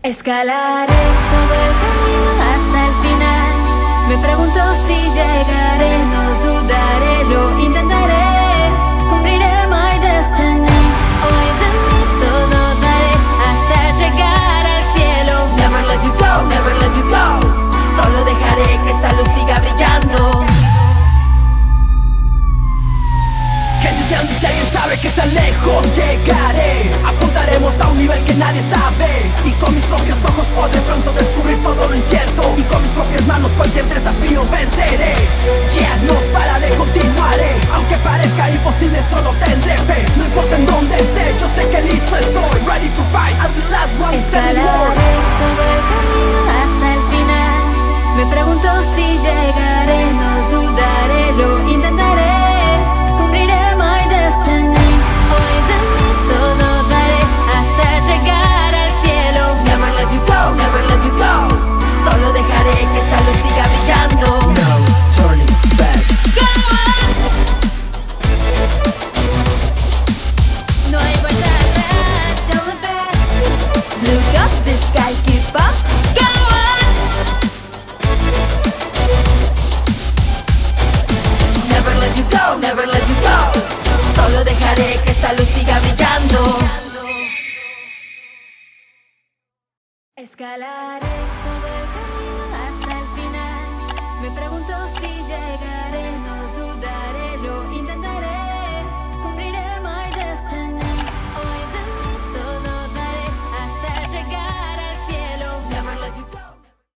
Escalaré todo el camino hasta el final. Me pregunto si llegaré, no dudaré, lo intentaré. Cumpliré my destiny. Hoy de mí todo daré hasta llegar al cielo. Never let you go, never let you go. Solo dejaré que esta luz siga brillando. Can you tell me si alguien sabe que tan lejos llegaré? Apuntaremos a un nivel que nadie sabe, y con mis propios ojos podré pronto descubrir todo lo incierto. Y con mis propias manos cualquier desafío venceré. Ya no pararé, continuaré. Aunque parezca imposible, solo tendré fe. No importa en dónde esté, yo sé que listo estoy. Ready for fight, I'll be the last one standing more. Escalaré todo el camino hasta el final. Me pregunto si llegaré, no dudaré, lo intentaré. Cumpliré my destiny. Hoy de mí todo daré hasta llegar al cielo. Never let you go, never let you go. Solo dejaré que esta luz siga brillando. No turning back. Go on. No hay vuelta atrás, don't look back. Look up the sky, keep up. Go on. Never let you go, never let you go. Solo dejaré que esta luz siga brillando. Escalaré